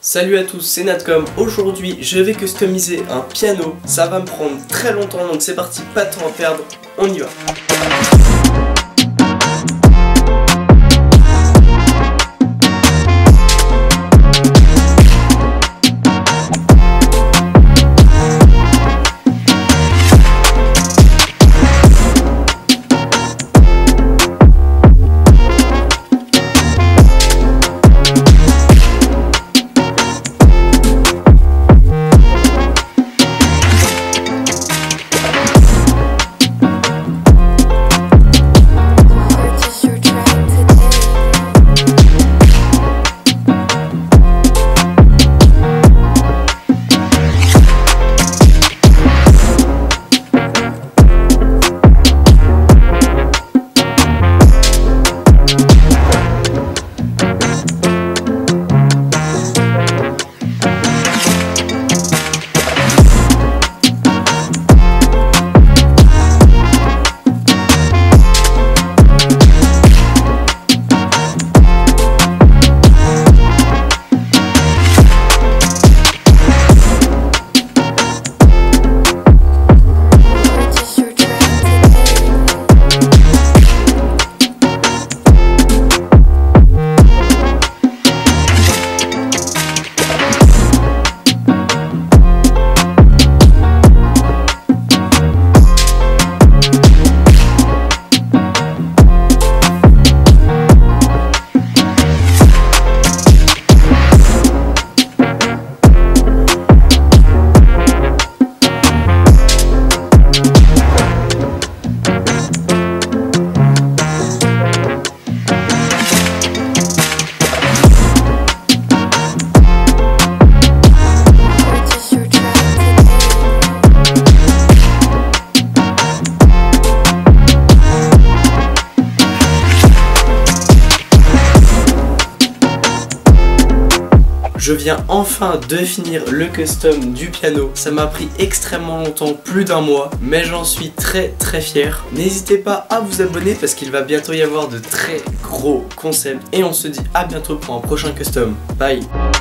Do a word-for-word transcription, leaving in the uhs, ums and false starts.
Salut à tous, c'est Natcom. Aujourd'hui, je vais customiser un piano. Ça va me prendre très longtemps, donc c'est parti, pas de temps à perdre, on y va. Je viens enfin de finir le custom du piano. Ça m'a pris extrêmement longtemps, plus d'un mois, mais j'en suis très très fier. N'hésitez pas à vous abonner parce qu'il va bientôt y avoir de très gros concepts. Et on se dit à bientôt pour un prochain custom. Bye.